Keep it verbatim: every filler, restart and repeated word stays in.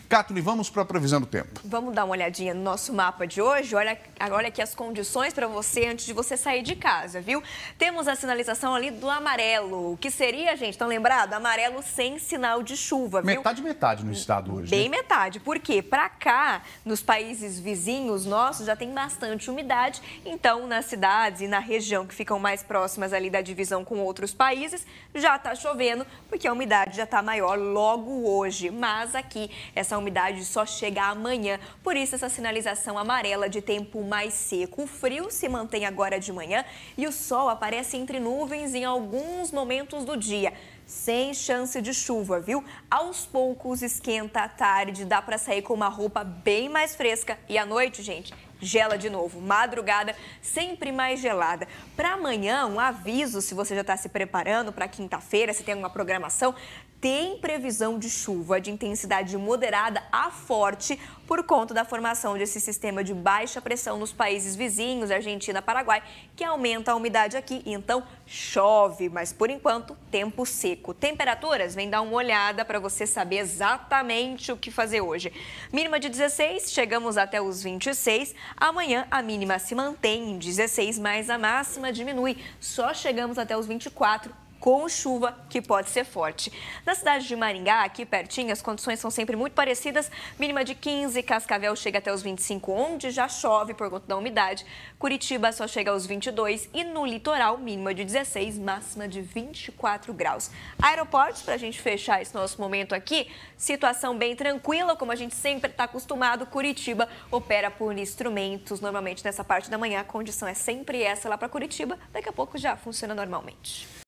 Catherine, vamos para a previsão do tempo. Vamos dar uma olhadinha no nosso mapa de hoje. Olha, olha aqui as condições para você antes de você sair de casa, viu? Temos a sinalização ali do amarelo. O que seria, gente? Estão lembrados? Amarelo sem sinal de chuva, viu? Metade, metade no estado hoje, Bem né? metade. Por quê? Para cá, nos países vizinhos nossos, já tem bastante umidade. Então, nas cidades e na região que ficam mais próximas ali da divisão com outros países, já está chovendo, porque a umidade já está maior logo hoje. Mas aqui, essa umidade só chega amanhã, por isso essa sinalização amarela de tempo mais seco. O frio se mantém agora de manhã e o sol aparece entre nuvens em alguns momentos do dia, sem chance de chuva, viu? Aos poucos esquenta à tarde, dá para sair com uma roupa bem mais fresca e à noite, gente, gela de novo. Madrugada sempre mais gelada. Para amanhã, um aviso, se você já está se preparando para quinta-feira, se tem alguma programação, tem previsão de chuva de intensidade moderada a forte por conta da formação desse sistema de baixa pressão nos países vizinhos, Argentina, Paraguai, que aumenta a umidade aqui. Então, chove, mas por enquanto, tempo seco. Temperaturas, vem dar uma olhada para você saber exatamente o que fazer hoje. Mínima de dezesseis, chegamos até os vinte e seis. Amanhã, a mínima se mantém em dezesseis, mas a máxima diminui. Só chegamos até os vinte e quatro. Com chuva, que pode ser forte. Na cidade de Maringá, aqui pertinho, as condições são sempre muito parecidas. Mínima de quinze, Cascavel chega até os vinte e cinco, onde já chove por conta da umidade. Curitiba só chega aos vinte e dois e no litoral, mínima de dezesseis, máxima de vinte e quatro graus. Aeroportos, para a gente fechar esse nosso momento aqui, situação bem tranquila, como a gente sempre está acostumado. Curitiba opera por instrumentos, normalmente nessa parte da manhã a condição é sempre essa lá para Curitiba. Daqui a pouco já funciona normalmente.